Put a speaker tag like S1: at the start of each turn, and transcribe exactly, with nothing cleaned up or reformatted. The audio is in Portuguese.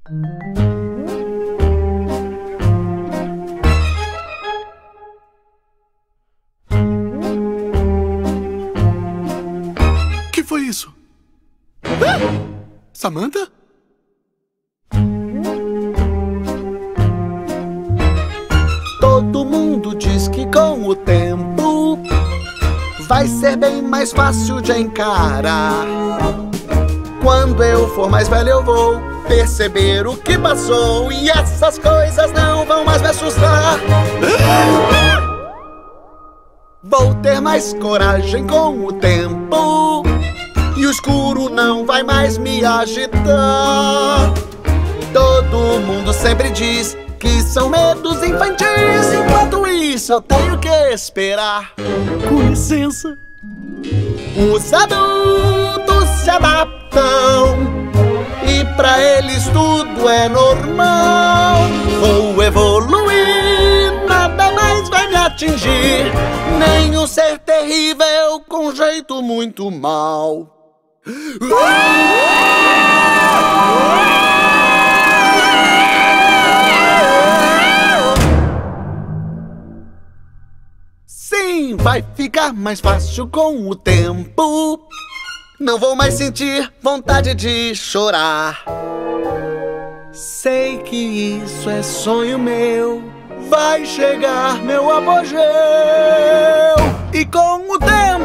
S1: Que foi isso? Ah! Samantha?
S2: Todo mundo diz que com o tempo vai ser bem mais fácil de encarar. Quando eu for mais velho eu vou perceber o que passou e essas coisas não vão mais me assustar. Vou ter mais coragem com o tempo e o escuro não vai mais me agitar. Todo mundo sempre diz que são medos infantis. Enquanto isso eu tenho que esperar.
S1: Com licença.
S2: Os adultos se adaptam e pra eles tudo é normal. Vou evoluir, nada mais vai me atingir, nem um ser terrível com jeito muito mau. Sim, vai ficar mais fácil com o tempo. Não vou mais sentir vontade de chorar. Sei que isso é sonho meu, vai chegar meu apogeu. E com o tempo